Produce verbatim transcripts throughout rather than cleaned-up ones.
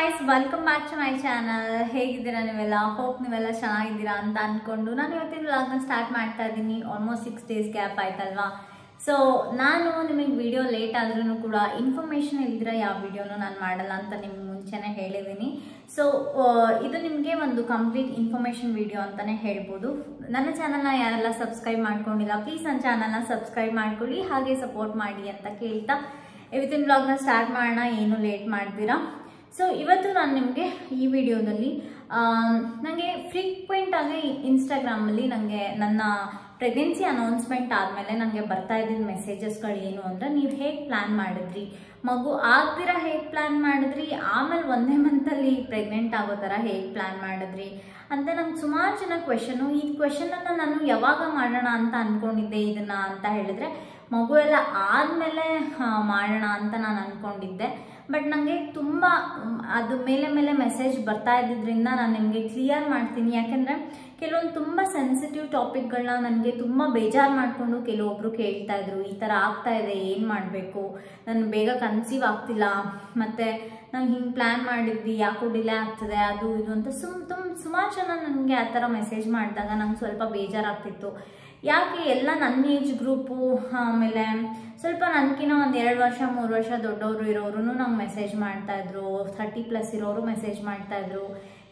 guys, welcome back to my channel. ಹೇಗಿದ್ದೀರಾ ನೀವೆಲ್ಲ? Hope ನೀವೆಲ್ಲ ಚೆನ್ನಾಗಿದ್ದೀರಾ ಅಂತ ಅನ್ಕೊಂಡು ನಾನು ಇವತ್ತಿನ ವ್ಲಾಗ್ನ ಸ್ಟಾರ್ಟ್ ಮಾಡ್ತಾ ಇದ್ದೀನಿ. ಆಲ್ಮೋಸ್ಟ್ ಸಿಕ್ಸ್ ಡೇಸ್ ಗ್ಯಾಪ್ ಆಯ್ತಲ್ವಾ. ಸೊ ನಾನು ನಿಮಗೆ ವಿಡಿಯೋ ಲೇಟ್ ಆದ್ರೂ ಕೂಡ ಇನ್ಫಾರ್ಮೇಶನ್ ಇಲ್ದಿರ ಯಾವ ವಿಡಿಯೋನು ನಾನು ಮಾಡಲ್ಲ ಅಂತ ನಿಮ್ಗೆ ಮುಂಚೆನೆ ಹೇಳಿದ್ದೀನಿ. ಸೊ ಇದು ನಿಮಗೆ ಒಂದು ಕಂಪ್ಲೀಟ್ ಇನ್ಫಾರ್ಮೇಶನ್ ವಿಡಿಯೋ ಅಂತಾನೆ ಹೇಳ್ಬೋದು. ನನ್ನ ಚಾನಲ್ನ ಯಾರೆಲ್ಲ ಸಬ್ಸ್ಕ್ರೈಬ್ ಮಾಡ್ಕೊಂಡಿಲ್ಲ ಪ್ಲೀಸ್ ನನ್ನ ಚಾನಲ್ನ ಸಬ್ಸ್ಕ್ರೈಬ್ ಮಾಡ್ಕೊಳ್ಳಿ, ಹಾಗೆ ಸಪೋರ್ಟ್ ಮಾಡಿ ಅಂತ ಕೇಳ್ತಾ ಇವತ್ತಿನ ವ್ಲಾಗ್ನ ಸ್ಟಾರ್ಟ್ ಮಾಡೋಣ, ಏನು ಲೇಟ್ ಮಾಡ್ತೀರಾ. ಸೊ ಇವತ್ತು ನಾನು ನಿಮಗೆ ಈ ವಿಡಿಯೋದಲ್ಲಿ ನನಗೆ ಫ್ರೀಕ್ವೆಂಟ್ ಆಗಿ ಇನ್ಸ್ಟಾಗ್ರಾಮಲ್ಲಿ ನನಗೆ ನನ್ನ ಪ್ರೆಗ್ನೆನ್ಸಿ ಅನೌನ್ಸ್ಮೆಂಟ್ ಆದಮೇಲೆ ನನಗೆ ಬರ್ತಾ ಇದ್ದಿದ್ದ ಮೆಸೇಜಸ್ಗಳು ಏನು ಅಂದರೆ, ನೀವು ಹೇಗೆ ಪ್ಲ್ಯಾನ್ ಮಾಡಿದ್ರಿ, ಮಗು ಆಗ್ದಿರ ಹೇಗೆ ಪ್ಲ್ಯಾನ್ ಮಾಡಿದ್ರಿ, ಆಮೇಲೆ ಒಂದೇ ಮಂತಲ್ಲಿ ಪ್ರೆಗ್ನೆಂಟ್ ಆಗೋ ಥರ ಹೇಗೆ ಪ್ಲ್ಯಾನ್ ಮಾಡಿದ್ರಿ ಅಂತ ನಂಗೆ ಸುಮಾರು ಜನ ಕ್ವೆಶನು. ಈ ಕ್ವೆಶನನ್ನು ನಾನು ಯಾವಾಗ ಮಾಡೋಣ ಅಂತ ಅಂದ್ಕೊಂಡಿದ್ದೆ ಇದನ್ನು ಅಂತ ಹೇಳಿದ್ರೆ, ಮಗು ಎಲ್ಲ ಆದಮೇಲೆ ಮಾಡೋಣ ಅಂತ ನಾನು ಅಂದ್ಕೊಂಡಿದ್ದೆ. ಬಟ್ ನನಗೆ ತುಂಬ ಅದು ಮೇಲೆ ಮೇಲೆ ಮೆಸೇಜ್ ಬರ್ತಾ ಇದ್ದಿದ್ದರಿಂದ ನಾನು ನಿಮಗೆ ಕ್ಲಿಯರ್ ಮಾಡ್ತೀನಿ. ಯಾಕೆಂದರೆ ಕೆಲವೊಂದು ತುಂಬ ಸೆನ್ಸಿಟಿವ್ ಟಾಪಿಕ್ಗಳನ್ನ ನನಗೆ ತುಂಬ ಬೇಜಾರು ಮಾಡಿಕೊಂಡು ಕೆಲವೊಬ್ಬರು ಕೇಳ್ತಾ ಇದ್ರು, ಈ ಥರ ಆಗ್ತಾ ಇದೆ ಏನು ಮಾಡಬೇಕು, ನಾನು ಬೇಗ ಕನ್ಸೀವ್ ಆಗ್ತಿಲ್ಲ, ಮತ್ತು ನಾನು ಹಿಂಗೆ ಪ್ಲ್ಯಾನ್ ಮಾಡಿದ್ವಿ ಯಾಕೋ ಡಿಲೇ ಆಗ್ತದೆ ಅದು ಇದು ಅಂತ ಸುಮ್ ತುಂಬ ಸುಮಾರು ಜನ ನನಗೆ ಆ ಥರ ಮೆಸೇಜ್ ಮಾಡಿದಾಗ ನಂಗೆ ಸ್ವಲ್ಪ ಬೇಜಾರಾಗ್ತಿತ್ತು. ಯಾಕೆ ಎಲ್ಲ ನನ್ನ ಏಜ್ ಗ್ರೂಪು, ಆಮೇಲೆ ಸ್ವಲ್ಪ ನನಗಿನ ಒಂದು ಎರಡು ವರ್ಷ ಮೂರು ವರ್ಷ ದೊಡ್ಡವರು ಇರೋರು ನಂಗೆ ಮೆಸೇಜ್ ಮಾಡ್ತಾಯಿದ್ರು, ಥರ್ಟಿ ಪ್ಲಸ್ ಇರೋರು ಮೆಸೇಜ್ ಮಾಡ್ತಾಯಿದ್ರು.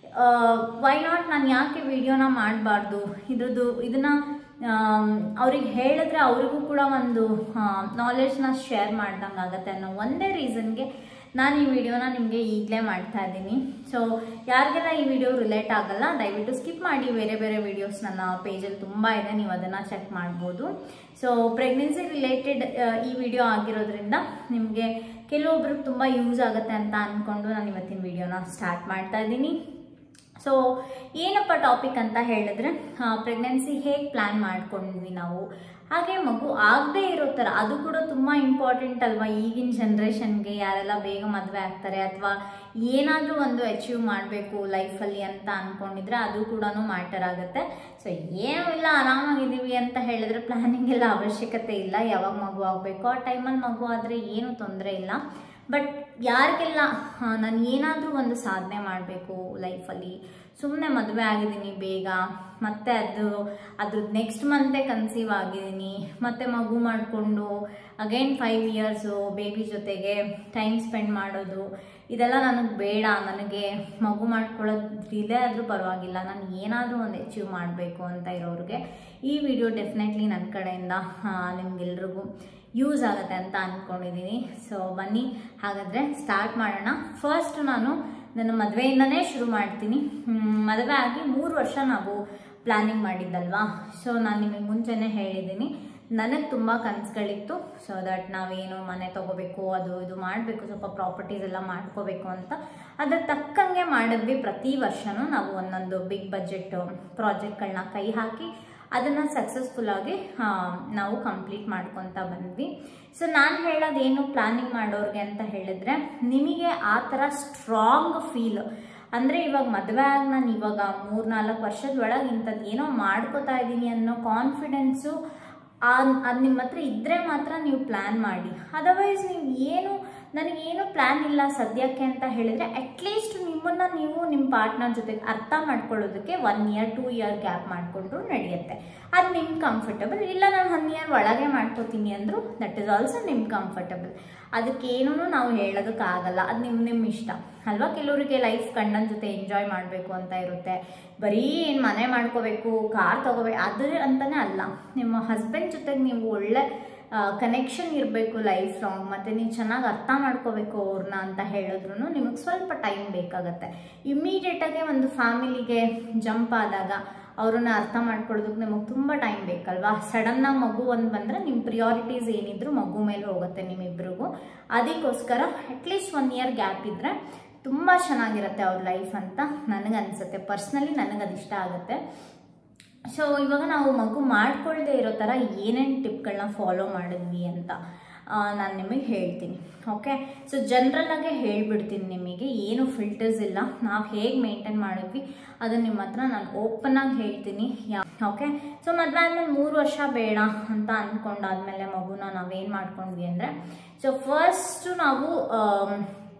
ವೈ ನಾಟ್ ನಾನು ಯಾಕೆ ವಿಡಿಯೋನ ಮಾಡಬಾರ್ದು, ಇದ್ರದ್ದು ಇದನ್ನು ಅವ್ರಿಗೆ ಹೇಳಿದ್ರೆ ಅವರಿಗೂ ಕೂಡ ಒಂದು ನಾಲೆಡ್ಜ್ನ ಶೇರ್ ಮಾಡ್ದಂಗೆ ಆಗುತ್ತೆ ಅನ್ನೋ ಒಂದೇ ರೀಸನ್ಗೆ ನಾನು ಈ ವಿಡಿಯೋನ ನಿಮಗೆ ಈಗಲೇ ಮಾಡ್ತಾ ಇದ್ದೀನಿ. ಸೊ ಯಾರಿಗೆಲ್ಲ ಈ ವಿಡಿಯೋ ರಿಲೇಟ್ ಆಗಲ್ಲ ದಯವಿಟ್ಟು ಸ್ಕಿಪ್ ಮಾಡಿ, ಬೇರೆ ಬೇರೆ ವಿಡಿಯೋಸ್ ನನ್ನ ಪೇಜಲ್ಲಿ ತುಂಬ ಇದೆ, ನೀವು ಅದನ್ನು ಚೆಕ್ ಮಾಡ್ಬೋದು. ಸೊ ಪ್ರೆಗ್ನೆನ್ಸಿ ರಿಲೇಟೆಡ್ ಈ ವಿಡಿಯೋ ಆಗಿರೋದ್ರಿಂದ ನಿಮಗೆ ಕೆಲವೊಬ್ರಿಗೆ ತುಂಬ ಯೂಸ್ ಆಗುತ್ತೆ ಅಂತ ಅಂದ್ಕೊಂಡು ನಾನು ಇವತ್ತಿನ ವಿಡಿಯೋನ ಸ್ಟಾರ್ಟ್ ಮಾಡ್ತಾ ಇದ್ದೀನಿ. ಸೊ ಏನಪ್ಪ ಟಾಪಿಕ್ ಅಂತ ಹೇಳಿದ್ರೆ, ಪ್ರೆಗ್ನೆನ್ಸಿ ಹೇಗೆ ಪ್ಲ್ಯಾನ್ ಮಾಡ್ಕೊಂಡ್ವಿ ನಾವು, ಹಾಗೆ ಮಗು ಆಗದೆ ಇರೋ ಥರ, ಅದು ಕೂಡ ತುಂಬ ಇಂಪಾರ್ಟೆಂಟ್ ಅಲ್ವಾ ಈಗಿನ ಜನ್ರೇಷನ್ಗೆ. ಯಾರೆಲ್ಲ ಬೇಗ ಮದುವೆ ಆಗ್ತಾರೆ ಅಥವಾ ಏನಾದರೂ ಒಂದು ಅಚೀವ್ ಮಾಡಬೇಕು ಲೈಫಲ್ಲಿ ಅಂತ ಅಂದ್ಕೊಂಡಿದ್ರೆ ಅದು ಕೂಡ ಮ್ಯಾಟರ್ ಆಗುತ್ತೆ. ಸೊ ಏನೂ ಇಲ್ಲ, ಆರಾಮಾಗಿದ್ದೀವಿ ಅಂತ ಹೇಳಿದ್ರೆ ಪ್ಲ್ಯಾನಿಂಗ್ ಎಲ್ಲ ಅವಶ್ಯಕತೆ ಇಲ್ಲ. ಯಾವಾಗ ಮಗು ಆಗಬೇಕು ಆ ಟೈಮಲ್ಲಿ ಮಗು ಆದರೆ ಏನೂ ತೊಂದರೆ ಇಲ್ಲ. ಬಟ್ ಯಾರಿಗೆಲ್ಲ ನಾನು ಏನಾದರೂ ಒಂದು ಸಾಧನೆ ಮಾಡಬೇಕು ಲೈಫಲ್ಲಿ, ಸುಮ್ಮನೆ ಮದುವೆ ಆಗಿದ್ದೀನಿ ಬೇಗ, ಮತ್ತು ಅದು ಅದ್ರದ್ದು ನೆಕ್ಸ್ಟ್ ಮಂತೇ ಕನ್ಸೀವ್ ಆಗಿದ್ದೀನಿ, ಮತ್ತು ಮಗು ಮಾಡಿಕೊಂಡು ಅಗೈನ್ ಫೈವ್ ಇಯರ್ಸು ಬೇಬಿ ಜೊತೆಗೆ ಟೈಮ್ ಸ್ಪೆಂಡ್ ಮಾಡೋದು ಇದೆಲ್ಲ ನನಗೆ ಬೇಡ, ನನಗೆ ಮಗು ಮಾಡ್ಕೊಳ್ಳೋದು ಡಿಲೇ ಆದರೂ ಪರವಾಗಿಲ್ಲ, ನಾನು ಏನಾದರೂ ಒಂದು ಅಚೀವ್ ಮಾಡಬೇಕು ಅಂತ ಇರೋರಿಗೆ ಈ ವಿಡಿಯೋ ಡೆಫಿನೆಟ್ಲಿ ನನ್ನ ಕಡೆಯಿಂದ ನಿಮ್ಗೆಲ್ರಿಗೂ ಯೂಸ್ ಆಗುತ್ತೆ ಅಂತ ಅಂದ್ಕೊಂಡಿದ್ದೀನಿ. ಸೊ ಬನ್ನಿ ಹಾಗಾದರೆ ಸ್ಟಾರ್ಟ್ ಮಾಡೋಣ. ಫಸ್ಟ್ ನಾನು ನನ್ನ ಮದುವೆಯಿಂದನೇ ಶುರು ಮಾಡ್ತೀನಿ. ಮದುವೆ ಆಗಿ ಮೂರು ವರ್ಷ ನಾವು ಪ್ಲ್ಯಾನಿಂಗ್ ಮಾಡಿದ್ದಲ್ವಾ. ಸೊ ನಾನು ನಿಮಗೆ ಮುಂಚೆನೇ ಹೇಳಿದ್ದೀನಿ, ನನಗೆ ತುಂಬ ಕನಸುಗಳಿತ್ತು. ಸೊ ದಟ್ ನಾವೇನು ಮನೆ ತೊಗೋಬೇಕು, ಅದು ಇದು ಮಾಡಬೇಕು, ಸ್ವಲ್ಪ ಪ್ರಾಪರ್ಟೀಸ್ ಎಲ್ಲ ಮಾಡ್ಕೋಬೇಕು ಅಂತ. ಅದ್ರ ತಕ್ಕಂಗೆ ಮಾಡಿದ್ವಿ. ಪ್ರತಿ ವರ್ಷವೂ ನಾವು ಒಂದೊಂದು ಬಿಗ್ ಬಜೆಟ್ ಪ್ರಾಜೆಕ್ಟ್ಗಳನ್ನ ಕೈ ಹಾಕಿ ಅದನ್ನು ಸಕ್ಸಸ್ಫುಲ್ಲಾಗಿ ನಾವು ಕಂಪ್ಲೀಟ್ ಮಾಡ್ಕೊತಾ ಬಂದ್ವಿ. ಸೊ ನಾನು ಹೇಳೋದೇನು ಪ್ಲ್ಯಾನಿಂಗ್ ಮಾಡೋರಿಗೆ ಅಂತ ಹೇಳಿದ್ರೆ, ನಿಮಗೆ ಆ ಥರ ಸ್ಟ್ರಾಂಗ್ ಫೀಲ್ ಅಂದರೆ ಇವಾಗ ಮದುವೆ ಆಗಿ ನಾನು ಇವಾಗ ಮೂರು ನಾಲ್ಕು ವರ್ಷದೊಳಗೆ ಇಂಥದ್ದು ಏನೋ ಮಾಡ್ಕೋತಾ ಇದ್ದೀನಿ ಅನ್ನೋ ಕಾನ್ಫಿಡೆನ್ಸು ಅದು ನಿಮ್ಮ ಹತ್ರ ಇದ್ದರೆ ಮಾತ್ರ ನೀವು ಪ್ಲ್ಯಾನ್ ಮಾಡಿ. ಅದರ್ವೈಸ್ ನೀವು ಏನು ನನಗೇನು ಪ್ಲ್ಯಾನ್ ಇಲ್ಲ ಸದ್ಯಕ್ಕೆ ಅಂತ ಹೇಳಿದರೆ ಅಟ್ಲೀಸ್ಟ್ ನಿಮ್ಮನ್ನು ನೀವು ನಿಮ್ಮ ಪಾರ್ಟ್ನರ್ ಜೊತೆಗೆ ಅರ್ಥ ಮಾಡ್ಕೊಳ್ಳೋದಕ್ಕೆ one year two year gap ಮಾಡಿಕೊಂಡ್ರು ನಡೆಯುತ್ತೆ. ಅದು ನಿಮ್ಗೆ ಕಂಫರ್ಟಬಲ್. ಇಲ್ಲ ನಾನು ಒನ್ ಇಯರ್ ಒಳಗೆ ಮಾಡ್ಕೋತೀನಿ ಅಂದರು ದಟ್ ಈಸ್ ಆಲ್ಸೋ ನಿಮ್ಗೆ ಕಂಫರ್ಟಬಲ್. ಅದಕ್ಕೇನೂ ನಾವು ಹೇಳೋದಕ್ಕಾಗಲ್ಲ, ಅದು ನಿಮ್ಮ ನಿಮ್ಮ ಇಷ್ಟ ಅಲ್ವಾ. ಕೆಲವರಿಗೆ ಲೈಫ್ ಗಂಡನ ಜೊತೆ ಎಂಜಾಯ್ ಮಾಡಬೇಕು ಅಂತ ಇರುತ್ತೆ, ಬರೀ ಏನು ಮನೆ ಮಾಡ್ಕೋಬೇಕು ಕಾರ್ ತೊಗೋಬೇಕು ಅದು ಅಂತಲೇ ಅಲ್ಲ. ನಿಮ್ಮ ಹಸ್ಬೆಂಡ್ ಜೊತೆಗೆ ನೀವು ಒಳ್ಳೆ ಕನೆಕ್ಷನ್ ಇರಬೇಕು ಲೈಫ್ ಲಾಂಗ್, ಮತ್ತು ನೀವು ಚೆನ್ನಾಗಿ ಅರ್ಥ ಮಾಡ್ಕೋಬೇಕು ಅವ್ರನ್ನ ಅಂತ ಹೇಳಿದ್ರು ನಿಮಗೆ ಸ್ವಲ್ಪ ಟೈಮ್ ಬೇಕಾಗತ್ತೆ. ಇಮ್ಮಿಡಿಯೇಟಾಗಿ ಒಂದು ಫ್ಯಾಮಿಲಿಗೆ ಜಂಪ್ ಆದಾಗ ಅವ್ರನ್ನ ಅರ್ಥ ಮಾಡ್ಕೊಳ್ಳೋದಕ್ಕೆ ನಿಮಗೆ ತುಂಬ ಟೈಮ್ ಬೇಕಲ್ವಾ. ಸಡನ್ನಾಗಿ ಮಗು ಒಂದು ಬಂದರೆ ನಿಮ್ಮ ಪ್ರಿಯಾರಿಟೀಸ್ ಏನಿದ್ರು ಮಗು ಮೇಲೆ ಹೋಗುತ್ತೆ ನಿಮ್ಮಿಬ್ಬರಿಗೂ. ಅದಕ್ಕೋಸ್ಕರ ಅಟ್ಲೀಸ್ಟ್ ಒನ್ ಇಯರ್ ಗ್ಯಾಪ್ ಇದ್ದರೆ ತುಂಬ ಚೆನ್ನಾಗಿರುತ್ತೆ ಅವ್ರ ಲೈಫ್ ಅಂತ ನನಗನ್ಸುತ್ತೆ. ಪರ್ಸ್ನಲಿ ನನಗದು ಇಷ್ಟ ಆಗುತ್ತೆ. ಸೊ ಇವಾಗ ನಾವು ಮಗು ಮಾಡ್ಕೊಳ್ಳದೆ ಇರೋ ಥರ ಏನೇನು ಟಿಪ್ಗಳನ್ನ ಫಾಲೋ ಮಾಡಿದ್ವಿ ಅಂತ ನಾನು ನಿಮಗೆ ಹೇಳ್ತೀನಿ. ಓಕೆ, ಸೊ ಜನ್ರಲ್ಲಾಗೆ ಹೇಳ್ಬಿಡ್ತೀನಿ ನಿಮಗೆ, ಏನು ಫಿಲ್ಟರ್ಸ್ ಇಲ್ಲ. ನಾವು ಹೇಗೆ ಮೇಂಟೈನ್ ಮಾಡಿದ್ವಿ ಅದನ್ನು ನಿಮ್ಮ ಹತ್ರ ನಾನು ಓಪನ್ನಾಗಿ ಹೇಳ್ತೀನಿ. ಯಾ ಓಕೆ, ಸೊ ಮದುವೆ ಆದಮೇಲೆ ಮೂರು ವರ್ಷ ಬೇಡ ಅಂತ ಅಂದ್ಕೊಂಡಾದ್ಮೇಲೆ ಮಗುನ ನಾವೇನು ಮಾಡ್ಕೊಂಡ್ವಿ ಅಂದರೆ, ಸೊ ಫಸ್ಟು ನಾವು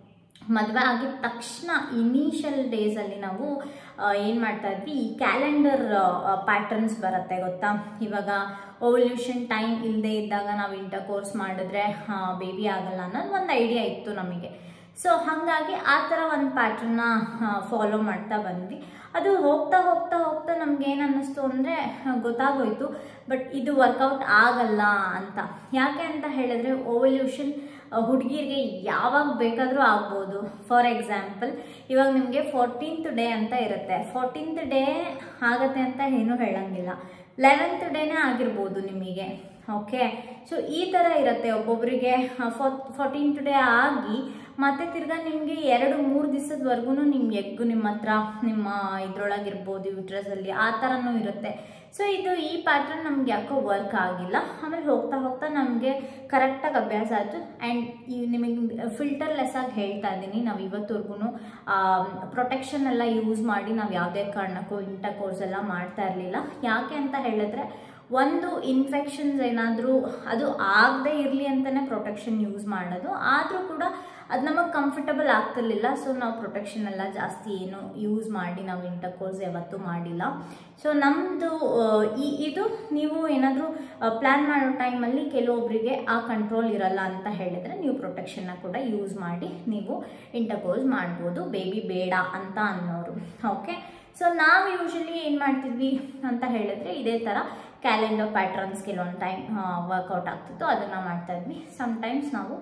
ಮದುವೆ ಆಗಿದ ತಕ್ಷಣ ಇನಿಷಿಯಲ್ ಡೇಸಲ್ಲಿ ನಾವು ಏನು ಮಾಡ್ತಾ ಇದ್ವಿ, ಈ ಕ್ಯಾಲೆಂಡರ್ ಪ್ಯಾಟರ್ನ್ಸ್ ಬರುತ್ತೆ ಗೊತ್ತಾ. ಇವಾಗ ಓವಲ್ಯೂಷನ್ ಟೈಮ್ ಇಲ್ಲದೆ ಇದ್ದಾಗ ನಾವು ಇಂಟರ್ ಕೋರ್ಸ್ ಮಾಡಿದ್ರೆ ಬೇಬಿ ಆಗಲ್ಲ ಅನ್ನೋದು ಒಂದು ಐಡಿಯಾ ಇತ್ತು ನಮಗೆ. ಸೊ ಹಾಗಾಗಿ ಆ ಥರ ಒಂದು ಪ್ಯಾಟರ್ನ ಫಾಲೋ ಮಾಡ್ತಾ ಬಂದ್ವಿ. ಅದು ಹೋಗ್ತಾ ಹೋಗ್ತಾ ಹೋಗ್ತಾ ನಮ್ಗೆ ಏನು ಅನ್ನಿಸ್ತು ಅಂದರೆ ಗೊತ್ತಾಗೋಯ್ತು, ಬಟ್ ಇದು ವರ್ಕೌಟ್ ಆಗಲ್ಲ ಅಂತ. ಯಾಕೆ ಅಂತ ಹೇಳಿದ್ರೆ ಓವಲ್ಯೂಷನ್ ಹುಡುಗಿರಿಗೆ ಯಾವಾಗ ಬೇಕಾದರೂ ಆಗ್ಬೋದು. ಫಾರ್ ಎಕ್ಸಾಂಪಲ್ ಇವಾಗ ನಿಮಗೆ ಫೋರ್ಟೀನ್ತ್ ಡೇ ಅಂತ ಇರುತ್ತೆ, ಫೋರ್ಟೀನ್ತ್ ಡೇ ಆಗತ್ತೆ ಅಂತ ಏನೂ ಹೇಳಂಗಿಲ್ಲ, ಲೆವೆಂತ್ ಡೇನೇ ಆಗಿರ್ಬೋದು ನಿಮಗೆ. ಓಕೆ, ಸೊ ಈ ಥರ ಇರುತ್ತೆ. ಒಬ್ಬೊಬ್ಬರಿಗೆ ಫೋರ್ ಫೋರ್ಟೀನ್ತ್ ಡೇ ಆಗಿ ಮತ್ತೆ ತಿರ್ಗಾ ನಿಮಗೆ ಎರಡು ಮೂರು ದಿವಸದವರೆಗೂ ನಿಮ್ಮ ಎಗ್ಗು ನಿಮ್ಮ ಹತ್ರ ನಿಮ್ಮ ಇದ್ರೊಳಗಿರ್ಬೋದು ಯೂಟ್ರಸಲ್ಲಿ ಆ ಥರನೂ ಇರುತ್ತೆ. ಸೊ ಇದು ಈ ಪ್ಯಾಟರ್ನ್ ನಮ್ಗೆ ಯಾಕೋ ವರ್ಕ್ ಆಗಿಲ್ಲ. ಆಮೇಲೆ ಹೋಗ್ತಾ ಹೋಗ್ತಾ ನಮಗೆ ಕರೆಕ್ಟಾಗಿ ಅಭ್ಯಾಸ ಆಯಿತು. ಆ್ಯಂಡ್ ಈ ನಿಮಗೆ ಫಿಲ್ಟರ್ಲೆಸ್ ಆಗಿ ಹೇಳ್ತಾ ಇದ್ದೀನಿ, ನಾವು ಇವತ್ತವರೆಗೂ ಪ್ರೊಟೆಕ್ಷನ್ ಎಲ್ಲ ಯೂಸ್ ಮಾಡಿ ನಾವು ಯಾವುದೇ ಕಾರಣಕ್ಕೂ ಇಂಟರ್ ಕೋರ್ಸ್ ಎಲ್ಲ ಮಾಡ್ತಾ ಇರಲಿಲ್ಲ. ಯಾಕೆ ಅಂತ ಹೇಳಿದ್ರೆ ಒಂದು ಇನ್ಫೆಕ್ಷನ್ಸ್ ಏನಾದರೂ ಅದು ಆಗದೆ ಇರಲಿ ಅಂತಲೇ ಪ್ರೊಟೆಕ್ಷನ್ ಯೂಸ್ ಮಾಡೋದು, ಆದರೂ ಕೂಡ ಅದು ನಮಗೆ ಕಂಫರ್ಟಬಲ್ ಆಗ್ತಿರ್ಲಿಲ್ಲ. ಸೊ ನಾವು ಪ್ರೊಟೆಕ್ಷನ್ ಎಲ್ಲ ಜಾಸ್ತಿ ಏನು ಯೂಸ್ ಮಾಡಿ ನಾವು ಇಂಟರ್ ಕೋರ್ಸ್ ಯಾವತ್ತೂ ಮಾಡಿಲ್ಲ. ಸೊ ನಮ್ಮದು ಈ ಇದು ನೀವು ಏನಾದರೂ ಪ್ಲ್ಯಾನ್ ಮಾಡೋ ಟೈಮಲ್ಲಿ ಕೆಲವೊಬ್ಬರಿಗೆ ಆ ಕಂಟ್ರೋಲ್ ಇರಲ್ಲ ಅಂತ ಹೇಳಿದ್ರೆ ನೀವು ಪ್ರೊಟೆಕ್ಷನ್ನ ಕೂಡ ಯೂಸ್ ಮಾಡಿ ನೀವು ಇಂಟರ್ ಕೋರ್ಸ್ ಮಾಡ್ಬೋದು, ಬೇಬಿ ಬೇಡ ಅಂತ ಅನ್ನೋರು. ಓಕೆ, ಸೊ ನಾವು ಯೂಶಲಿ ಏನು ಮಾಡ್ತಿದ್ವಿ ಅಂತ ಹೇಳಿದ್ರೆ ಇದೇ ಥರ ಕ್ಯಾಲೆಂಡರ್ ಪ್ಯಾಟ್ರನ್ಸ್ ಕೆಲವೊಂದು ಟೈಮ್ ವರ್ಕೌಟ್ ಆಗ್ತಿತ್ತು, ಅದನ್ನು ಮಾಡ್ತಾ ಇದ್ವಿ. ಸಮ್ಟೈಮ್ಸ್ ನಾವು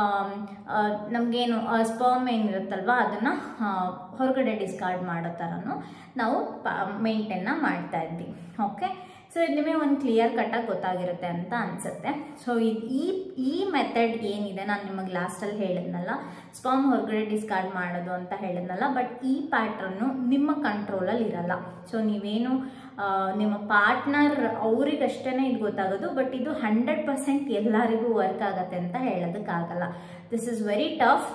ನಮಗೇನು ಸ್ಪರ್ಮ್ ಏನಿರುತ್ತಲ್ವ ಅದನ್ನು ಹೊರಗಡೆ ಡಿಸ್ಕಾರ್ಡ್ ಮಾಡೋ ಥರನೂ ನಾವು ಮೇಂಟೈನ್ನ ಮಾಡ್ತಾ ಇದ್ವಿ. ಓಕೆ, ಸೊ ಇದು ನಿಮಗೆ ಒಂದು ಕ್ಲಿಯರ್ ಕಟ್ಟಾಗಿ ಗೊತ್ತಾಗಿರುತ್ತೆ ಅಂತ ಅನಿಸುತ್ತೆ. ಸೊ ಇದು ಈ ಈ ಮೆಥಡ್ ಏನಿದೆ ನಾನು ನಿಮಗೆ ಲಾಸ್ಟಲ್ಲಿ ಹೇಳಿದ್ನಲ್ಲ, ಸ್ಪರ್ಮ್ ಹೊರಗಡೆ ಡಿಸ್ಕಾರ್ಡ್ ಮಾಡೋದು ಅಂತ ಹೇಳಿದ್ನಲ್ಲ, ಬಟ್ ಈ ಪ್ಯಾಟ್ರನ್ನು ನಿಮ್ಮ ಕಂಟ್ರೋಲಲ್ಲಿ ಇರಲ್ಲ. ಸೊ ನೀವೇನು ನಿಮ್ಮ ಪಾರ್ಟ್ನರ್ ಅವ್ರಿಗಷ್ಟೇ ಇದು ಗೊತ್ತಾಗೋದು, ಬಟ್ ಇದು ಹಂಡ್ರೆಡ್ ಪರ್ಸೆಂಟ್ ಎಲ್ಲರಿಗೂ ವರ್ಕ್ ಆಗುತ್ತೆ ಅಂತ ಹೇಳೋದಕ್ಕಾಗಲ್ಲ. This is very tough.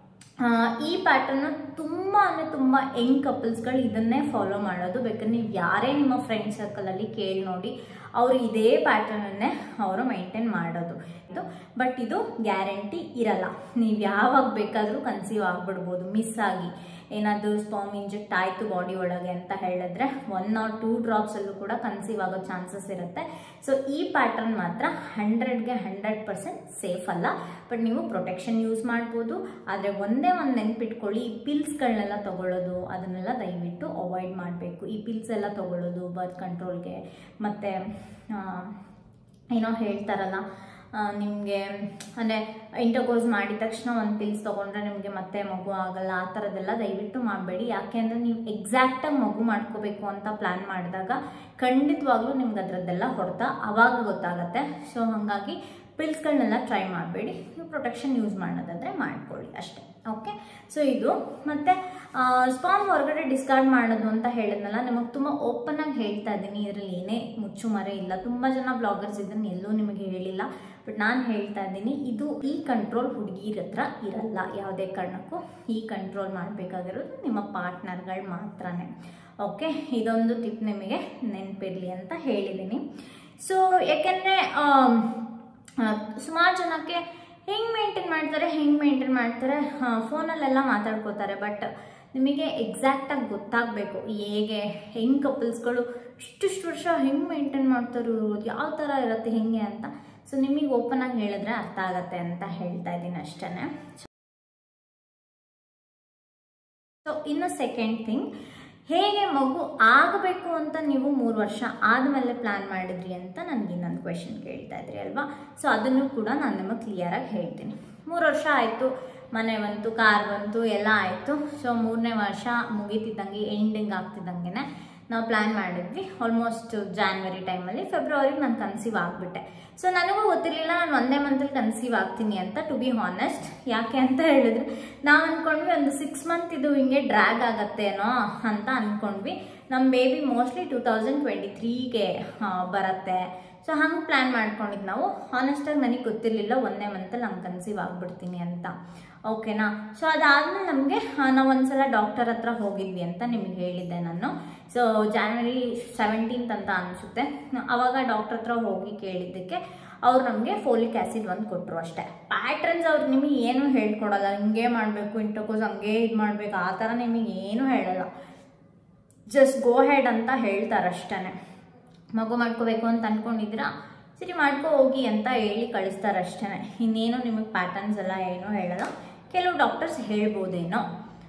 ಈ ಪ್ಯಾಟರ್ನ ತುಂಬ ಅಂದರೆ ತುಂಬ ಯಂಗ್ ಕಪಲ್ಸ್ಗಳು ಇದನ್ನೇ ಫಾಲೋ ಮಾಡೋದು. ಬೇಕಾದ್ರೆ ನೀವು ಯಾರೇ ನಿಮ್ಮ ಫ್ರೆಂಡ್ ಸರ್ಕಲಲ್ಲಿ ಕೇಳಿ ನೋಡಿ, ಅವರು ಇದೇ ಪ್ಯಾಟರ್ನನ್ನೇ ಅವರು ಮೈಂಟೈನ್ ಮಾಡೋದು ಇದು. ಬಟ್ ಇದು ಗ್ಯಾರಂಟಿ ಇರಲ್ಲ, ನೀವು ಯಾವಾಗ ಬೇಕಾದರೂ ಕನ್ಸೀವ್ ಆಗಿಬಿಡ್ಬೋದು. ಮಿಸ್ ಆಗಿ ಏನಾದರೂ ಸ್ಪರ್ಮ್ ಇಂಜೆಕ್ಟ್ ಆಯಿತು ಬಾಡಿ ಒಳಗೆ ಅಂತ ಹೇಳಿದ್ರೆ ಒನ್ ಆರ್ ಟೂ ಡ್ರಾಪ್ಸಲ್ಲೂ ಕೂಡ ಕನ್ಸೀವ್ ಆಗೋ ಚಾನ್ಸಸ್ ಇರುತ್ತೆ. ಸೊ ಈ ಪ್ಯಾಟರ್ನ್ ಮಾತ್ರ ಹಂಡ್ರೆಡ್ಗೆ ಹಂಡ್ರೆಡ್ ಪರ್ಸೆಂಟ್ ಸೇಫ್ ಅಲ್ಲ, ಬಟ್ ನೀವು ಪ್ರೊಟೆಕ್ಷನ್ ಯೂಸ್ ಮಾಡ್ಬೋದು. ಆದರೆ ಒಂದೇ ಒಂದು ನೆನ್ಪಿಟ್ಕೊಳ್ಳಿ, ಈ ಪಿಲ್ಸ್ಗಳನ್ನೆಲ್ಲ ತೊಗೊಳ್ಳೋದು ಅದನ್ನೆಲ್ಲ ದಯವಿಟ್ಟು ಅವಾಯ್ಡ್ ಮಾಡಬೇಕು. ಈ ಪಿಲ್ಸ್ ಎಲ್ಲ ತೊಗೊಳ್ಳೋದು ಬರ್ತ್ ಕಂಟ್ರೋಲ್ಗೆ, ಮತ್ತು ಏನೋ ಹೇಳ್ತಾರಲ್ಲ ನಿಮಗೆ ಅಂದರೆ ಇಂಟರ್ ಕೋರ್ಸ್ ಮಾಡಿದ ತಕ್ಷಣ ಒಂದು ಪಿಲ್ಸ್ ತೊಗೊಂಡ್ರೆ ನಿಮಗೆ ಮತ್ತೆ ಮಗು ಆಗಲ್ಲ, ಆ ಥರದ್ದೆಲ್ಲ ದಯವಿಟ್ಟು ಮಾಡಬೇಡಿ. ಯಾಕೆ ಅಂದರೆ ನೀವು ಎಕ್ಸಾಕ್ಟಾಗಿ ಮಗು ಮಾಡ್ಕೋಬೇಕು ಅಂತ ಪ್ಲ್ಯಾನ್ ಮಾಡಿದಾಗ ಖಂಡಿತವಾಗ್ಲೂ ನಿಮ್ಗೆ ಅದರದ್ದೆಲ್ಲ ಹೊಡೆತ ಆವಾಗ ಗೊತ್ತಾಗುತ್ತೆ. ಸೊ ಹಾಗಾಗಿ ಪಿಲ್ಸ್ಗಳನ್ನೆಲ್ಲ ಟ್ರೈ ಮಾಡಬೇಡಿ, ನೀವು ಪ್ರೊಟೆಕ್ಷನ್ ಯೂಸ್ ಮಾಡೋದಾದರೆ ಮಾಡ್ಕೊಳ್ಳಿ ಅಷ್ಟೇ. ಓಕೆ, ಸೊ ಇದು ಮತ್ತು ಸ್ಪರ್ಮ್ ಹೊರಗಡೆ ಡಿಸ್ಕಾರ್ಡ್ ಮಾಡೋದು ಅಂತ ಹೇಳಿದ್ನಲ್ಲ, ನಿಮಗೆ ತುಂಬ ಓಪನ್ ಆಗಿ ಹೇಳ್ತಾ ಇದ್ದೀನಿ, ಇದರಲ್ಲಿ ಏನೇ ಮುಚ್ಚುಮರೆ ಇಲ್ಲ. ತುಂಬ ಜನ ಬ್ಲಾಗರ್ಸ್ ಇದನ್ನು ಎಲ್ಲೂ ನಿಮಗೆ ಹೇಳಿಲ್ಲ, ಬಟ್ ನಾನು ಹೇಳ್ತಾ ಇದ್ದೀನಿ, ಇದು ಈ ಕಂಟ್ರೋಲ್ ಹುಡುಗಿರ ಹತ್ರ ಇರಲ್ಲ ಯಾವುದೇ ಕಾರಣಕ್ಕೂ. ಈ ಕಂಟ್ರೋಲ್ ಮಾಡಬೇಕಾಗಿರೋದು ನಿಮ್ಮ ಪಾರ್ಟ್ನರ್ಗಳು ಮಾತ್ರನೇ. ಓಕೆ, ಇದೊಂದು ಟಿಪ್ ನಿಮಗೆ ನೆನಪಿರಲಿ ಅಂತ ಹೇಳಿದ್ದೀನಿ. ಸೊ ಯಾಕೆಂದರೆ ಸುಮಾರು ಜನಕ್ಕೆ ಹೆಂಗೆ ಮೇಂಟೈನ್ ಮಾಡ್ತಾರೆ ಹೆಂಗೆ ಮೇಂಟೈನ್ ಮಾಡ್ತಾರೆ ಫೋನಲ್ಲೆಲ್ಲ ಮಾತಾಡ್ಕೋತಾರೆ, ಬಟ್ ನಿಮಗೆ ಎಕ್ಸಾಕ್ಟಾಗಿ ಗೊತ್ತಾಗಬೇಕು ಹೇಗೆ ಹೆಂಗೆ ಕಪಲ್ಸ್ಗಳು ಇಷ್ಟಿಷ್ಟು ವರ್ಷ ಹೆಂಗೆ ಮೇಂಟೈನ್ ಮಾಡ್ತಾರೋ, ಯಾವ ಥರ ಇರುತ್ತೆ ಹೆಂಗೆ ಅಂತ. ಸೊ ನಿಮಗೆ ಓಪನ್ ಆಗಿ ಹೇಳಿದ್ರೆ ಅರ್ಥ ಆಗತ್ತೆ ಅಂತ ಹೇಳ್ತಾ ಇದ್ದೀನಿ ಅಷ್ಟೇ. ಸೊ ಇನ್ನು ಸೆಕೆಂಡ್ ಥಿಂಗ್, ಹೇಗೆ ಮಗು ಆಗಬೇಕು ಅಂತ ನೀವು ಮೂರು ವರ್ಷ ಆದಮೇಲೆ ಪ್ಲ್ಯಾನ್ ಮಾಡಿದ್ರಿ ಅಂತ ನನಗೆ ಇನ್ನೊಂದು ಕ್ವೆಶನ್ ಕೇಳ್ತಾ ಇದ್ರಿ ಅಲ್ವಾ. ಸೊ ಅದನ್ನು ಕೂಡ ನಾನು ನಿಮಗೆ ಕ್ಲಿಯರಾಗಿ ಹೇಳ್ತೀನಿ. ಮೂರು ವರ್ಷ ಆಯಿತು, ಮನೆ ಬಂತು, ಕಾರ್ ಬಂತು, ಎಲ್ಲ ಆಯಿತು. ಸೊ ಮೂರನೇ ವರ್ಷ ಮುಗೀತಿದ್ದಂಗೆ ಎಂಡಿಂಗ್ ಆಗ್ತಿದ್ದಂಗೆ ನಾವು ಪ್ಲ್ಯಾನ್ ಮಾಡಿದ್ವಿ. ಆಲ್ಮೋಸ್ಟ್ ಜಾನ್ವರಿ ಟೈಮಲ್ಲಿ, ಫೆಬ್ರವರಿಗೆ ನಾನು ಕನ್ಸೀವ್ ಆಗಿಬಿಟ್ಟೆ. ಸೊ ನನಗೂ ಗೊತ್ತಿರಲಿಲ್ಲ ನಾನು ಒಂದೇ ಮಂತಲ್ಲಿ ಕನ್ಸೀವ್ ಆಗ್ತೀನಿ ಅಂತ, ಟು ಬಿ ಹಾನೆಸ್ಟ್. ಯಾಕೆ ಅಂತ ಹೇಳಿದ್ರೆ ನಾವು ಅಂದ್ಕೊಂಡ್ವಿ ಒಂದು ಸಿಕ್ಸ್ ಮಂತ್ ಇದು ಹಿಂಗೆ ಡ್ರ್ಯಾಗ್ ಆಗತ್ತೇನೋ ಅಂತ ಅಂದ್ಕೊಂಡ್ವಿ. ನಮ್ಮ baby mostly two thousand twenty ತ್ರೀಗೆ ಬರುತ್ತೆ. ಸೊ ಸೊ ಹಂಗೆ ಪ್ಲ್ಯಾನ್ ಮಾಡ್ಕೊಂಡಿದ್ದು ನಾವು. ಹಾನೆಸ್ಟಾಗಿ ನನಗೆ ಗೊತ್ತಿರಲಿಲ್ಲ ಒಂದೇ ಮಂತಲ್ಲಿ ನಂಗೆ ಕನ್ಸೀವ್ ಆಗಿಬಿಡ್ತೀನಿ ಅಂತ, ಓಕೆನಾ. ಸೊ ಅದಾದಮೇಲೆ ನಮಗೆ ನಾವು ಒಂದ್ಸಲ ಡಾಕ್ಟರ್ ಹತ್ರ ಹೋಗಿದ್ವಿ ಅಂತ ನಿಮಗೆ ಹೇಳಿದ್ದೆ ನಾನು. ಸೊ ಜಾನ್ವರಿ ಸೆವೆಂಟೀನ್ತ್ ಅಂತ ಅನಿಸುತ್ತೆ. ಅವಾಗ ಡಾಕ್ಟರ್ ಹತ್ರ ಹೋಗಿ ಕೇಳಿದ್ದಕ್ಕೆ ಅವ್ರು ನಮಗೆ ಫೋಲಿಕ್ ಆ್ಯಸಿಡ್ ಒಂದು ಕೊಟ್ಟರು ಅಷ್ಟೇ. ಪ್ಯಾಟ್ರನ್ಸ್ ಅವ್ರು ನಿಮಗೆ ಏನು ಹೇಳ್ಕೊಡಲ್ಲ, ಹಿಂಗೆ ಮಾಡಬೇಕು ಇಂಟರ್ಕೋರ್ಸ್ ಹಂಗೆ ಇದು ಮಾಡಬೇಕು ಆ ಥರ ನಿಮಗೆ ಏನು ಹೇಳಲ್ಲ. ಜಸ್ಟ್ ಗೋ ಹೆಡ್ ಅಂತ ಹೇಳ್ತಾರಷ್ಟೇ. ಮಗು ಮಾಡ್ಕೋಬೇಕು ಅಂತ ಅಂದ್ಕೊಂಡಿದ್ದೀರಾ, ಸರಿ ಮಾಡ್ಕೊ ಹೋಗಿ ಅಂತ ಹೇಳಿ ಕಳಿಸ್ತಾರಷ್ಟೇ. ಇನ್ನೇನು ನಿಮಗೆ ಪ್ಯಾಟರ್ನ್ಸ್ ಎಲ್ಲ ಏನೂ ಹೇಳಲ್ಲ. ಕೆಲವು ಡಾಕ್ಟರ್ಸ್ ಹೇಳ್ಬೋದೇನೋ.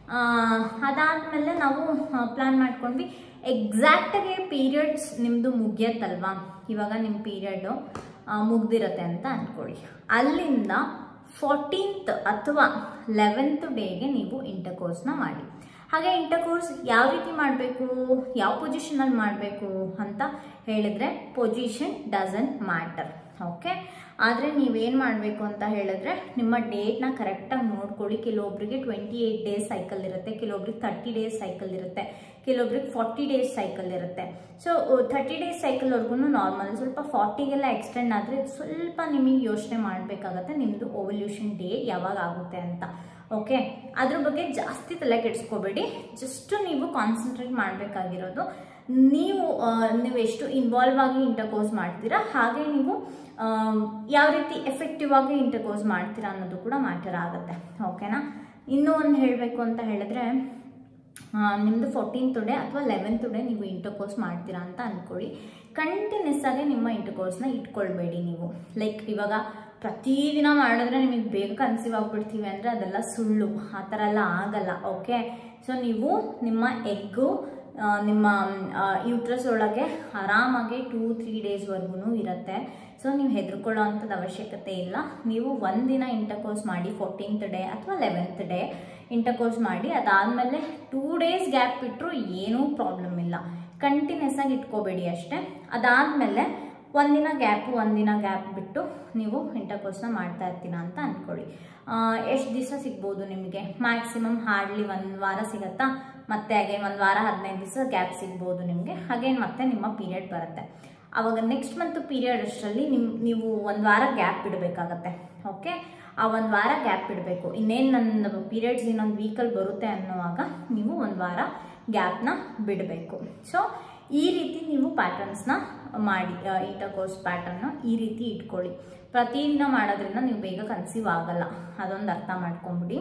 ಅದಾದಮೇಲೆ ನಾವು ಪ್ಲ್ಯಾನ್ ಮಾಡ್ಕೊಂಡ್ವಿ. ಎಕ್ಸಾಕ್ಟಾಗಿ ಪೀರಿಯಡ್ಸ್ ನಿಮ್ಮದು ಮುಗಿಯತ್ತಲ್ವಾ, ಇವಾಗ ನಿಮ್ಮ ಪೀರಿಯಡು ಮುಗ್ದಿರತ್ತೆ ಅಂತ ಅಂದ್ಕೊಳ್ಳಿ. ಅಲ್ಲಿಂದ ಫೋರ್ಟೀನ್ತ್ ಅಥವಾ ಲೆವೆಂತ್ ಡೇಗೆ ನೀವು ಇಂಟರ್ಕೋರ್ಸ್ನ ಮಾಡಿ. ಹಾಗೆ ಇಂಟರ್ಕೋರ್ಸ್ ಯಾವ ರೀತಿ ಮಾಡಬೇಕು, ಯಾವ ಪೊಸಿಷನಲ್ಲಿ ಮಾಡಬೇಕು ಅಂತ ಹೇಳಿದ್ರೆ ಪೊಸಿಷನ್ ಡಸಂಟ್ ಮ್ಯಾಟರ್, ಓಕೆ. ಆದರೆ ನೀವೇನು ಮಾಡಬೇಕು ಅಂತ ಹೇಳಿದ್ರೆ ನಿಮ್ಮ ಡೇಟ್ನ ಕರೆಕ್ಟಾಗಿ ನೋಡ್ಕೊಳ್ಳಿ. ಕೆಲವೊಬ್ಬರಿಗೆ ಟ್ವೆಂಟಿ ಏಯ್ಟ್ ಡೇಸ್ ಸೈಕಲ್ ಇರುತ್ತೆ, ಕೆಲವೊಬ್ರಿಗೆ ತರ್ಟಿ ಡೇಸ್ ಸೈಕಲ್ ಇರುತ್ತೆ, ಕೆಲವೊಬ್ರಿಗೆ ಫಾರ್ಟಿ ಡೇಸ್ ಸೈಕಲ್ ಇರುತ್ತೆ. ಸೊ ಥರ್ಟಿ ಡೇಸ್ ಸೈಕಲ್ವರೆಗೂ ನಾರ್ಮಲ್, ಸ್ವಲ್ಪ ಫಾರ್ಟಿಗೆಲ್ಲ ಎಕ್ಸ್ಟೆಂಡ್ ಆದರೆ ಸ್ವಲ್ಪ ನಿಮಗೆ ಯೋಚನೆ ಮಾಡಬೇಕಾಗತ್ತೆ ನಿಮ್ಮದು ಓವಲ್ಯೂಷನ್ ಡೇ ಯಾವಾಗ ಆಗುತ್ತೆ ಅಂತ, ಓಕೆ. ಅದ್ರ ಬಗ್ಗೆ ಜಾಸ್ತಿ ತಲೆ ಕೆಡಿಸ್ಕೋಬೇಡಿ. ಜಸ್ಟ್ ನೀವು ಕಾನ್ಸಂಟ್ರೇಟ್ ಮಾಡಬೇಕಾಗಿರೋದು ನೀವು ನೀವು ಎಷ್ಟು ಇನ್ವಾಲ್ವ್ ಆಗಿ ಇಂಟರ್ಕೋರ್ಸ್ ಮಾಡ್ತೀರಾ, ಹಾಗೆ ನೀವು ಯಾವ ರೀತಿ ಎಫೆಕ್ಟಿವ್ ಆಗಿ ಇಂಟರ್ಕೋರ್ಸ್ ಮಾಡ್ತೀರಾ ಅನ್ನೋದು ಕೂಡ ಮ್ಯಾಟರ್ ಆಗುತ್ತೆ, ಓಕೆನಾ. ಇನ್ನೂ ಒಂದು ಹೇಳಬೇಕು ಅಂತ ಹೇಳಿದ್ರೆ, ನಿಮ್ಮದು ಫೋರ್ಟೀನ್ತ್ ಡೇ ಅಥವಾ ಲೆವೆಂತ್ ಡೇ ನೀವು ಇಂಟರ್ಕೋರ್ಸ್ ಮಾಡ್ತೀರಾ ಅಂತ ಅಂದ್ಕೊಳ್ಳಿ. ಕಂಟಿನ್ಯೂಸ್ ಆಗಿ ನಿಮ್ಮ ಇಂಟರ್ಕೋರ್ಸ್ನ ಇಟ್ಕೊಳ್ಬೇಡಿ ನೀವು. ಲೈಕ್ ಇವಾಗ ಪ್ರತಿದಿನ ಮಾಡಿದ್ರೆ ನಿಮಗೆ ಬೇಗ ಕನ್ಸೀವ್ ಆಗಿಬಿಡ್ತೀವಿ ಅಂದರೆ ಅದೆಲ್ಲ ಸುಳ್ಳು, ಆ ಥರ ಎಲ್ಲ ಆಗಲ್ಲ, ಓಕೆ. ಸೊ ನೀವು ನಿಮ್ಮ ಎಗ್ಗು ನಿಮ್ಮ ಯೂಟ್ರಸ್ ಒಳಗೆ ಆರಾಮಾಗಿ ಟೂ ತ್ರೀ ಡೇಸ್ವರೆಗೂ ಇರುತ್ತೆ. ಸೊ ನೀವು ಹೆದರ್ಕೊಳ್ಳೋ ಅಂಥದ್ದು ಅವಶ್ಯಕತೆ ಇಲ್ಲ. ನೀವು ಒಂದಿನ ಇಂಟರ್ಕೋರ್ಸ್ ಮಾಡಿ, ಫೋರ್ಟೀನ್ತ್ ಡೇ ಅಥವಾ ಲೆವೆಂತ್ ಡೇ ಇಂಟರ್ಕೋರ್ಸ್ ಮಾಡಿ. ಅದಾದಮೇಲೆ ಟೂ ಡೇಸ್ ಗ್ಯಾಪ್ ಬಿಟ್ಟರು ಏನೂ ಪ್ರಾಬ್ಲಮ್ ಇಲ್ಲ, ಕಂಟಿನ್ಯೂಸ್ ಆಗಿ ಇಟ್ಕೋಬೇಡಿ ಅಷ್ಟೇ. ಅದಾದಮೇಲೆ ಒಂದಿನ ಗ್ಯಾಪು ಒಂದಿನ ಗ್ಯಾಪ್ ಬಿಟ್ಟು ನೀವು ಇಂಟರ್ಕೋರ್ಸ್ನ ಮಾಡ್ತಾ ಇರ್ತೀನ ಅಂತ ಅಂದ್ಕೊಳ್ಳಿ. ಎಷ್ಟು ದಿವಸ ಸಿಗ್ಬೋದು ನಿಮಗೆ? ಮ್ಯಾಕ್ಸಿಮಮ್ ಹಾರ್ಡ್ಲಿ ಒಂದು ವಾರ ಸಿಗುತ್ತಾ, ಮತ್ತೆ ಹಾಗೆ ಒಂದು ವಾರ ಹದಿನೈದು ದಿವಸ ಗ್ಯಾಪ್ ಸಿಗ್ಬೋದು ನಿಮಗೆ. ಹಾಗೇನು ಮತ್ತೆ ನಿಮ್ಮ ಪೀರಿಯಡ್ ಬರುತ್ತೆ. ಆವಾಗ ನೆಕ್ಸ್ಟ್ ಮಂತ್ ಪೀರಿಯಡ್ ಅಷ್ಟರಲ್ಲಿ ನಿಮ್ಮ ನೀವು ಒಂದು ವಾರ ಗ್ಯಾಪ್ ಬಿಡಬೇಕಾಗತ್ತೆ, ಓಕೆ. ಆ ಒಂದು ವಾರ ಗ್ಯಾಪ್ ಬಿಡಬೇಕು. ಇನ್ನೇನು ನನ್ನ ಪೀರಿಯಡ್ಸ್ ಇನ್ನೊಂದು ವೀಕಲ್ಲಿ ಬರುತ್ತೆ ಅನ್ನುವಾಗ ನೀವು ಒಂದು ವಾರ ಗ್ಯಾಪ್ನ ಬಿಡಬೇಕು. ಸೊ ಈ ರೀತಿ ನೀವು ಪ್ಯಾಟರ್ನ್ಸ್ನ ಮಾಡಿ, ಇಂಟರ್ಕೋರ್ಸ್ ಪ್ಯಾಟರ್ನ್ನ ಈ ರೀತಿ ಇಟ್ಕೊಳ್ಳಿ. ಪ್ರತಿದಿನ ಮಾಡೋದ್ರಿಂದ ನೀವು ಬೇಗ ಕನ್ಸೀವ್ ಆಗಲ್ಲ, ಅದೊಂದು ಅರ್ಥ ಮಾಡ್ಕೊಂಬಿಡಿ.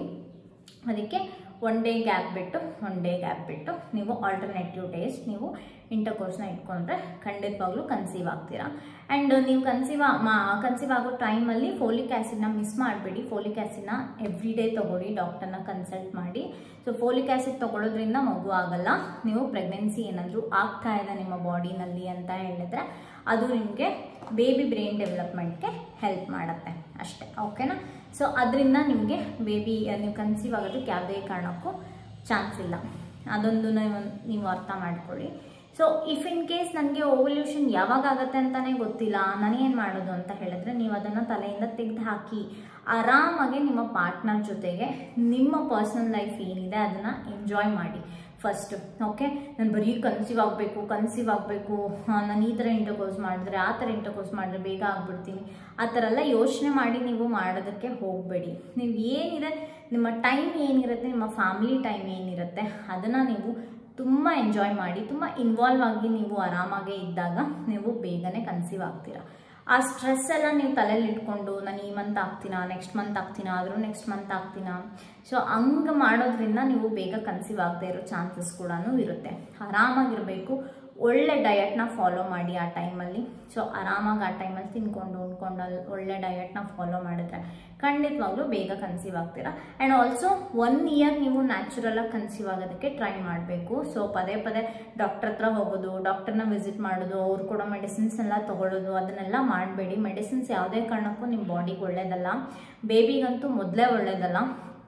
ಅದಕ್ಕೆ ಒನ್ ಡೇ ಗ್ಯಾಪ್ ಬಿಟ್ಟು ಒನ್ ಡೇ ಗ್ಯಾಪ್ ಬಿಟ್ಟು ನೀವು ಆಲ್ಟರ್ನೇಟಿವ್ ಡೇಸ್ ನೀವು ಇಂಟರ್ಕೋರ್ಸ್ನ ಇಟ್ಕೊಂಡ್ರೆ ಖಂಡಿತವಾಗ್ಲೂ ಕನ್ಸೀವ್ ಆಗ್ತೀರಾ. ಆ್ಯಂಡ್ ನೀವು ಕನ್ಸೀವ್ ಮಾ ಕನ್ಸೀವ್ ಆಗೋ ಟೈಮಲ್ಲಿ ಫೋಲಿಕ್ ಆ್ಯಸಿಡ್ನ ಮಿಸ್ ಮಾಡಬೇಡಿ. ಫೋಲಿಕ್ ಆ್ಯಸಿಡ್ನ ಎವ್ರಿ ಡೇ ತೊಗೊಳ್ಳಿ, ಡಾಕ್ಟರ್ನ ಕನ್ಸಲ್ಟ್ ಮಾಡಿ. ಸೊ ಫೋಲಿಕ್ ಆ್ಯಸಿಡ್ ತೊಗೊಳೋದ್ರಿಂದ ಮಗು ಆಗಲ್ಲ. ನೀವು ಪ್ರೆಗ್ನೆನ್ಸಿ ಏನಾದರೂ ಆಗ್ತಾ ಇದೆ ನಿಮ್ಮ ಬಾಡಿನಲ್ಲಿ ಅಂತ ಹೇಳಿದ್ರೆ ಅದು ನಿಮಗೆ ಬೇಬಿ ಬ್ರೈನ್ ಡೆವಲಪ್ಮೆಂಟ್ಗೆ ಹೆಲ್ಪ್ ಮಾಡುತ್ತೆ ಅಷ್ಟೇ, ಓಕೆನಾ. ಸೊ ಅದರಿಂದ ನಿಮಗೆ ಬೇಬಿ ನೀವು ಕನ್ಸೀವ್ ಆಗೋದಕ್ಕೆ ಯಾವುದೇ ಕಾರಣಕ್ಕೂ ಚಾನ್ಸ್ ಇಲ್ಲ, ಅದೊಂದು ನೀವು ಅರ್ಥ ಮಾಡ್ಕೊಳ್ಳಿ. ಸೊ ಇಫ್ ಇನ್ ಕೇಸ್ ನನಗೆ ಓವಲ್ಯೂಷನ್ ಯಾವಾಗ ಆಗುತ್ತೆ ಅಂತಲೇ ಗೊತ್ತಿಲ್ಲ, ನನಗೇನು ಮಾಡೋದು ಅಂತ ಹೇಳಿದ್ರೆ ನೀವು ಅದನ್ನು ತಲೆಯಿಂದ ತೆಗೆದು ಹಾಕಿ ಆರಾಮಾಗಿ ನಿಮ್ಮ ಪಾರ್ಟ್ನರ್ ಜೊತೆಗೆ ನಿಮ್ಮ ಪರ್ಸನಲ್ ಲೈಫ್ ಏನಿದೆ ಅದನ್ನು ಎಂಜಾಯ್ ಮಾಡಿ ಫಸ್ಟ್, ಓಕೆ. ನಾನು ಬರೀ ಕನ್ಸೀವ್ ಆಗಬೇಕು ಕನ್ಸೀವ್ ಆಗಬೇಕು ನಾನು ಈ ಥರ ಇಂಟರ್ಕೋರ್ಸ್ ಮಾಡಿದ್ರೆ ಆ ಥರ ಇಂಟರ್ಕೋರ್ಸ್ ಮಾಡಿದ್ರೆ ಬೇಗ ಆಗ್ಬಿಡ್ತೀನಿ ಆ ಥರ ಎಲ್ಲ ಯೋಚನೆ ಮಾಡಿ ನೀವು ಮಾಡೋದಕ್ಕೆ ಹೋಗಬೇಡಿ. ನೀವು ಏನಿದೆ ನಿಮ್ಮ ಟೈಮ್ ಏನಿರುತ್ತೆ, ನಿಮ್ಮ ಫ್ಯಾಮಿಲಿ ಟೈಮ್ ಏನಿರುತ್ತೆ ಅದನ್ನು ನೀವು ತುಂಬ ಎಂಜಾಯ್ ಮಾಡಿ, ತುಂಬ ಇನ್ವಾಲ್ವ್ ಆಗಿ ನೀವು ಆರಾಮಾಗೇ ಇದ್ದಾಗ ನೀವು ಬೇಗನೆ ಕನ್ಸೀವ್ ಆಗ್ತೀರಾ. ಆ ಸ್ಟ್ರೆಸ್ ಎಲ್ಲ ನೀವು ತಲೆಯಲ್ಲಿ ಇಟ್ಕೊಂಡು ನಾನು ಈ ಮಂತ್ ಆಗ್ತೀನಾ, ನೆಕ್ಸ್ಟ್ ಮಂತ್ ಆಗ್ತೀನಾ, ಆದರೂ ನೆಕ್ಸ್ಟ್ ಮಂತ್ ಆಗ್ತೀನಾ, ಸೊ ಹಂಗೆ ಮಾಡೋದ್ರಿಂದ ನೀವು ಬೇಗ ಕನ್ಸೀವ್ ಆಗದೆ ಇರೋ ಚಾನ್ಸಸ್ ಕೂಡ ಇರುತ್ತೆ. ಆರಾಮಾಗಿರಬೇಕು, ಒಳ್ಳೆ ಡಯಟ್ನ ಫಾಲೋ ಮಾಡಿ ಆ ಟೈಮಲ್ಲಿ. ಸೊ ಆರಾಮಾಗಿ ಆ ಟೈಮಲ್ಲಿ ತಿನ್ಕೊಂಡು ಉಣ್ಕೊಂಡು ಅಲ್ಲಿ ಒಳ್ಳೆ ಡಯಟ್ನ ಫಾಲೋ ಮಾಡಿದ್ರೆ ಖಂಡಿತವಾಗ್ಲೂ ಬೇಗ ಕನ್ಸೀವ್ ಆಗ್ತೀರಾ. ಆ್ಯಂಡ್ ಆಲ್ಸೋ ಒನ್ ಇಯರ್ ನೀವು ನ್ಯಾಚುರಲಾಗಿ ಕನ್ಸೀವ್ ಆಗೋದಕ್ಕೆ ಟ್ರೈ ಮಾಡಬೇಕು. ಸೊ ಪದೇ ಪದೇ ಡಾಕ್ಟರ್ ಹತ್ರ ಹೋಗೋದು, ಡಾಕ್ಟರ್ನ ವಿಸಿಟ್ ಮಾಡೋದು, ಅವ್ರು ಕೊಡೋ ಮೆಡಿಸಿನ್ಸ್ ಎಲ್ಲ ತೊಗೊಳ್ಳೋದು ಅದನ್ನೆಲ್ಲ ಮಾಡಬೇಡಿ. ಮೆಡಿಸಿನ್ಸ್ ಯಾವುದೇ ಕಾರಣಕ್ಕೂ ನಿಮ್ಮ ಬಾಡಿಗೆ ಒಳ್ಳೇದಲ್ಲ, ಬೇಬಿಗಂತೂ ಮೊದಲೇ ಒಳ್ಳೇದಲ್ಲ.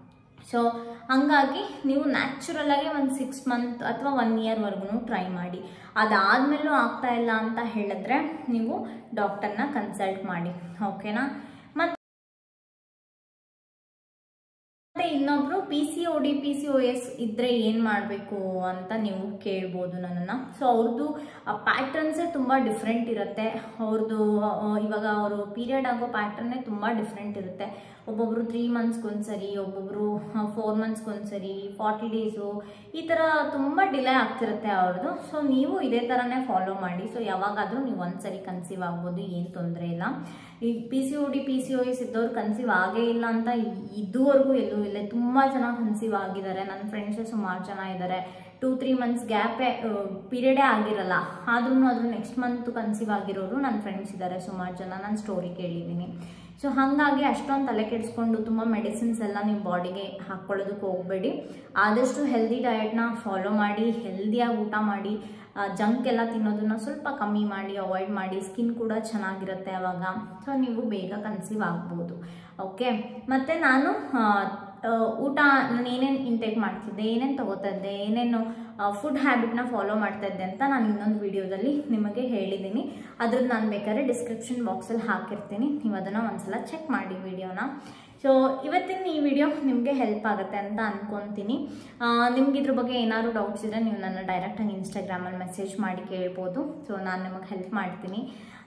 ಸೊ ಹಾಗಾಗಿ ನೀವು ನ್ಯಾಚುರಲಾಗಿ ಒಂದು ಸಿಕ್ಸ್ ಮಂತ್ ಅಥವಾ ಒನ್ ಇಯರ್ವರೆಗೂ ಟ್ರೈ ಮಾಡಿ. ಅದಾದಮೇಲೂ ಆಗ್ತಾ ಇಲ್ಲ ಅಂತ ಹೇಳಿದ್ರೆ ನೀವು ಡಾಕ್ಟರ್ನ ಕನ್ಸಲ್ಟ್ ಮಾಡಿ, ಓಕೆನಾ. ಮತ್ತು ಇನ್ನೊಬ್ರು P C O D P C O S ಇದ್ರೆ ಏನು ಮಾಡಬೇಕು ಅಂತ ನೀವು ಕೇಳ್ಬೋದು ನನ್ನನ್ನು. ಸೊ ಅವ್ರದ್ದು ಪ್ಯಾಟ್ರನ್ಸೇ ತುಂಬ ಡಿಫ್ರೆಂಟ್ ಇರುತ್ತೆ. ಅವ್ರದ್ದು ಇವಾಗ ಅವರು ಪೀರಿಯಡ್ ಆಗೋ ಪ್ಯಾಟ್ರನ್ನೇ ತುಂಬ ಡಿಫ್ರೆಂಟ್ ಇರುತ್ತೆ. ಒಬ್ಬೊಬ್ರು ತ್ರೀ ಮಂತ್ಸ್ಗೊಂದ್ಸರಿ, ಒಬ್ಬೊಬ್ರು ಫೋರ್ ಮಂತ್ಸ್ಗೊಂದ್ಸರಿ, ಫಾರ್ಟಿ ಡೇಸು, ಈ ಥರ ತುಂಬ ಡಿಲೇ ಆಗ್ತಿರುತ್ತೆ ಅವ್ರದ್ದು. ಸೊ ನೀವು ಇದೇ ಥರನೇ ಫಾಲೋ ಮಾಡಿ. ಸೊ ಯಾವಾಗಾದರೂ ನೀವು ಒಂದ್ಸರಿ ಕನ್ಸೀವ್ ಆಗ್ಬೋದು, ಏನು ತೊಂದರೆ ಇಲ್ಲ. ಈ P C O D P C O S ಇದ್ದವ್ರು ಕನ್ಸೀವ್ ಆಗೇ ಇಲ್ಲ ಅಂತ ಇದುವರೆಗೂ ಎಲ್ಲೂ ಇಲ್ಲ. ತುಂಬ ಜನ ಕನ್ಸೀವ್ ಆಗಿದ್ದಾರೆ. ನನ್ನ ಫ್ರೆಂಡ್ಸೇ ಸುಮಾರು ಜನ ಇದ್ದಾರೆ. ಟೂ ತ್ರೀ ಮಂತ್ಸ್ ಗ್ಯಾಪೇ ಪೀರಿಯಡೇ ಆಗಿರಲ್ಲ, ಆದ್ರೂ ಅದ್ರ ನೆಕ್ಸ್ಟ್ ಮಂತ್ ಕನ್ಸೀವ್ ಆಗಿರೋರು ನನ್ನ ಫ್ರೆಂಡ್ಸ್ ಇದ್ದಾರೆ ಸುಮಾರು ಜನ. ನಾನು ಸ್ಟೋರಿ ಕೇಳಿದ್ದೀನಿ. ಸೊ ಹಾಗಾಗಿ ಅಷ್ಟೊಂದು ತಲೆ ಕೆಡಿಸ್ಕೊಂಡು ತುಂಬ ಮೆಡಿಸಿನ್ಸ್ ಎಲ್ಲ ನೀವು ಬಾಡಿಗೆ ಹಾಕ್ಕೊಳ್ಳೋದಕ್ಕೆ ಹೋಗಬೇಡಿ. ಆದಷ್ಟು ಹೆಲ್ದಿ ಡಯಟ್ನ ಫಾಲೋ ಮಾಡಿ, ಹೆಲ್ದಿಯಾಗಿ ಊಟ ಮಾಡಿ, ಜಂಕ್ ಎಲ್ಲ ತಿನ್ನೋದನ್ನ ಸ್ವಲ್ಪ ಕಮ್ಮಿ ಮಾಡಿ, ಅವಾಯ್ಡ್ ಮಾಡಿ. ಸ್ಕಿನ್ ಕೂಡ ಚೆನ್ನಾಗಿರುತ್ತೆ ಅವಾಗ. ಸೊ ನೀವು ಬೇಗ ಕನ್ಸೀವ್ ಆಗ್ಬೋದು. ಓಕೆ, ಮತ್ತು ನಾನು ಊಟ ನಾನು ಏನೇನು ಇಂಟೇಕ್ ಮಾಡ್ತಿದ್ದೆ, ಏನೇನು ತೊಗೋತಾ ಇದ್ದೆ, ಏನೇನು ಫುಡ್ ಹ್ಯಾಬಿಟ್ನ ಫಾಲೋ ಮಾಡ್ತಾ ಇದ್ದೆ ಅಂತ ನಾನು ಇನ್ನೊಂದು ವಿಡಿಯೋದಲ್ಲಿ ನಿಮಗೆ ಹೇಳಿದ್ದೀನಿ. ಅದ್ರದ್ದು ನಾನು ಬೇಕಾದ್ರೆ ಡಿಸ್ಕ್ರಿಪ್ಷನ್ ಬಾಕ್ಸಲ್ಲಿ ಹಾಕಿರ್ತೀನಿ, ನೀವು ಅದನ್ನು ಒಂದ್ಸಲ ಚೆಕ್ ಮಾಡಿ ವಿಡಿಯೋನ. ಸೊ ಇವತ್ತಿನ ಈ ವಿಡಿಯೋ ನಿಮಗೆ ಹೆಲ್ಪ್ ಆಗುತ್ತೆ ಅಂತ ಅಂದ್ಕೊತೀನಿ. ನಿಮ್ಗೆ ಇದ್ರ ಬಗ್ಗೆ ಏನಾದ್ರು ಡೌಟ್ಸ್ ಇದ್ದರೆ ನೀವು ನನ್ನ ಡೈರೆಕ್ಟಾಗಿ ಇನ್ಸ್ಟಾಗ್ರಾಮಲ್ಲಿ ಮೆಸೇಜ್ ಮಾಡಿ ಕೇಳ್ಬೋದು. ಸೊ ನಾನು ನಿಮಗೆ ಹೆಲ್ಪ್ ಮಾಡ್ತೀನಿ.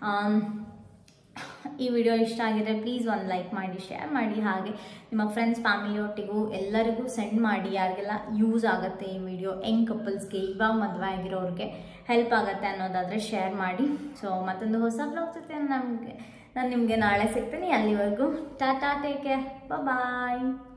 ಈ ವಿಡಿಯೋ ಇಷ್ಟ ಆಗಿದ್ರೆ ಪ್ಲೀಸ್ ಒಂದು ಲೈಕ್ ಮಾಡಿ, ಶೇರ್ ಮಾಡಿ, ಹಾಗೆ ನಿಮ್ಮ ಫ್ರೆಂಡ್ಸ್ ಫ್ಯಾಮಿಲಿ ಒಟ್ಟಿಗೂ ಎಲ್ಲರಿಗೂ ಸೆಂಡ್ ಮಾಡಿ. ಯಾರಿಗೆಲ್ಲ ಯೂಸ್ ಆಗುತ್ತೆ ಈ ವಿಡಿಯೋ, ಯಂಗ್ ಕಪಲ್ಸ್ಗೆ, ಇವಾಗ ಮದುವೆ ಆಗಿರೋರಿಗೆ ಹೆಲ್ಪ್ ಆಗುತ್ತೆ ಅನ್ನೋದಾದರೆ ಶೇರ್ ಮಾಡಿ. ಸೊ ಮತ್ತೊಂದು ಹೊಸ ಬ್ಲಾಗ್ ಜೊತೆ ನಮಗೆ ನಾನು ನಿಮಗೆ ನಾಳೆ ಸಿಗ್ತೀನಿ. ಅಲ್ಲಿವರೆಗೂ ಟಾಟಾ, ಟೇಕ್ ಕೇರ್, ಬಾಯ್.